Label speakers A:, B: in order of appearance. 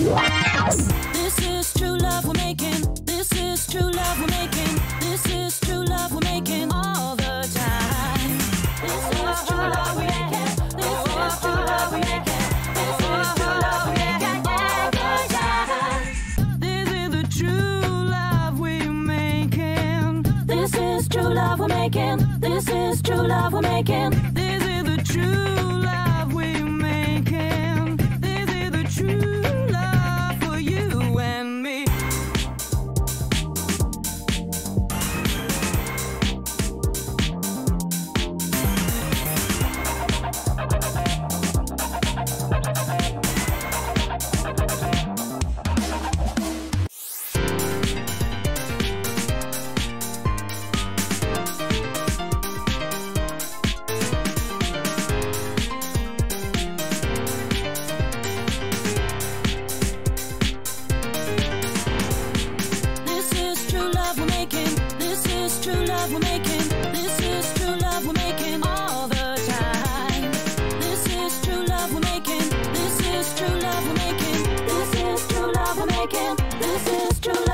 A: This is true love we're making. This is true love we're making. This is true love we're making all the time. This is true love we're making. This is true love we're making. This is true love we're making all the time. This is the true love we're making. This is true love we're making. This is true love we're making. This is the true love we're making. This is the true love for you and me. This is true love we're making. This is true love we're making. This is true love we're making all the time. This is true love we're making. This is true love we're making. This is true love we're making. This is true